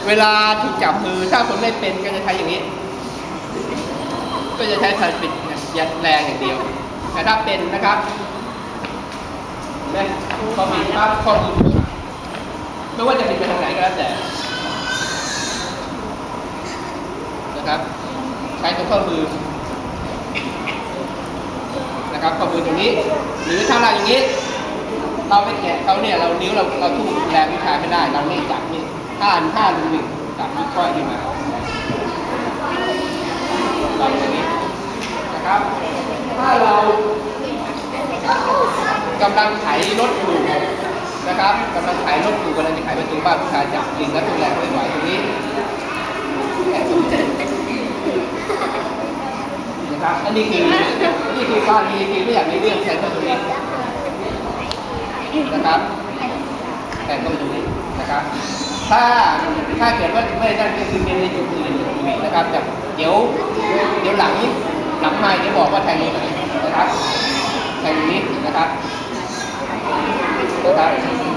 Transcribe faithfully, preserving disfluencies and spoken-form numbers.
เวลาถูกจับมือถ้าคนไม่เป็นก็จะใช้อย่างนี้ก็จะใช้ทันปิดยัดแรงอย่างเดียวแต่ถ้าเป็นนะครับเนี่ยพอบิดปั๊บข้อมือไม่ว่าจะบิดไปทางไหนก็แล้วแต่นะครับใช้ตรงข้อมือนะครับข้อมือตรงนี้หรือถ้าเราอย่างนี้เราไม่แกะเขาเนี่ยเรานิ้วเราเราทุ่มแรงวิชาไม่ได้เราไม่จับนี่ห้าห้าหนึ่งหนึ่งจับนิ้วก้อยขึ้นมาเราอย่างนี้นะครับถ้าเรากำลังไถรถอยู่นะครับกำลังไถรถอยู่กำลังจะไถประตูบ้านผู้ชายจับลิงแล้วตัวแรงไม่ไหวตรงนี้นะครับอันนี้คือนี่คือการดีคือไม่อยากมีเรื่องใช้ตัวนี้นะครับแต่ก็ตรงนี้นะครับถ้าถ้าเกิดว่าไม่ได้ก็คือเป็นในจุดอื่นนะครับแต่เดี๋ยวเดี๋ยวหลังหลังไม้เดี๋ยวบอกว่าแทงนี้นะครับแทงนี้นะครับนะครับ